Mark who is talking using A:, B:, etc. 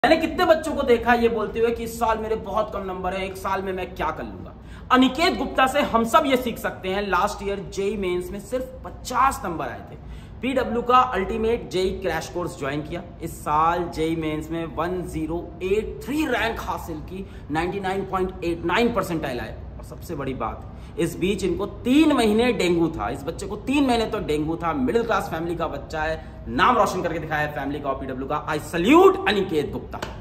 A: मैंने कितने बच्चों को देखा ये बोलते हुए कि इस साल मेरे बहुत कम नंबर है, एक साल में मैं क्या कर लूंगा। अनिकेत गुप्ता से हम सब ये सीख सकते हैं। लास्ट ईयर जेई मेंस में सिर्फ 50 नंबर आए थे। पीडब्ल्यू का ultimate JEE crash course join किया। इस साल जेई मेंस में 1083 रैंक हासिल की, 99.89 परसेंटाइल आए। और सबसे बड़ी बात, इस बीच इनको 3 महीने डेंगू था। इस बच्चे को 3 महीने तो डेंगू था। मिडिल क्लास फैमिली का बच्चा है, नाम रोशन करके दिखाया है फैमिली का और पीडब्ल्यू का। I salute Aniket Gupta.